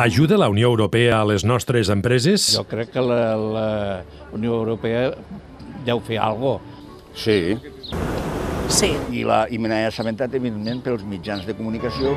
Ajuda la Unió Europea a les nostres empreses? Jo crec que la Unió Europea deu fer alguna cosa. Sí. Sí. I me n'he assabentat, evidentment, pels mitjans de comunicació.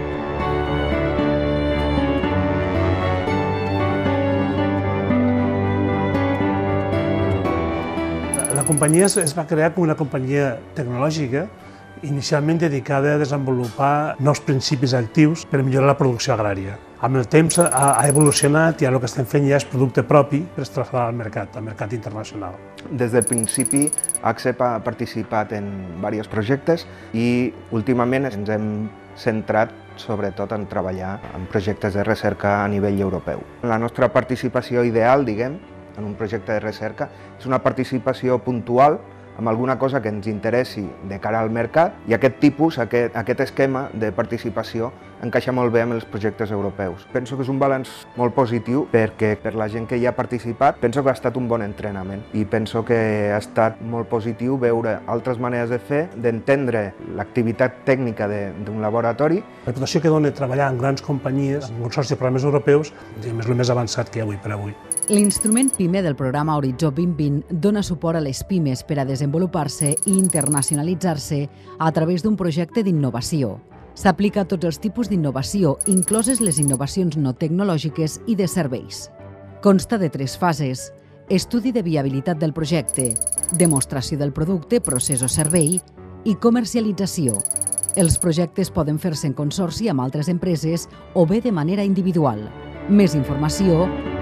La companyia es va crear com una companyia tecnològica inicialment dedicada a desenvolupar nous principis actius per millorar la producció agrària. Amb el temps ha evolucionat i ara el que estem fent ja és producte propi per traslladar al mercat internacional. Des del principi, ACCEP ha participat en diversos projectes i últimament ens hem centrat sobretot en treballar en projectes de recerca a nivell europeu. La nostra participació ideal, diguem, en un projecte de recerca és una participació puntual amb alguna cosa que ens interessi de cara al mercat i aquest tipus, aquest esquema de participació encaixa molt bé amb els projectes europeus. Penso que és un balanç molt positiu perquè per la gent que hi ha participat penso que ha estat un bon entrenament i penso que ha estat molt positiu veure altres maneres de fer, d'entendre l'activitat tècnica d'un laboratori. La reputació que dona treballar en grans companyies, en consorcis de programes europeus, és el més avançat que hi ha avui per avui. L'instrument PIME del programa Horitzó 2020 dona suport a les pimes per a desenvolupar-se i internacionalitzar-se a través d'un projecte d'innovació. S'aplica a tots els tipus d'innovació, incloses les innovacions no tecnològiques i de serveis. Consta de 3 fases: estudi de viabilitat del projecte, demostració del producte, procés o servei i comercialització. Els projectes poden fer-se en consorci amb altres empreses o bé de manera individual. Més informació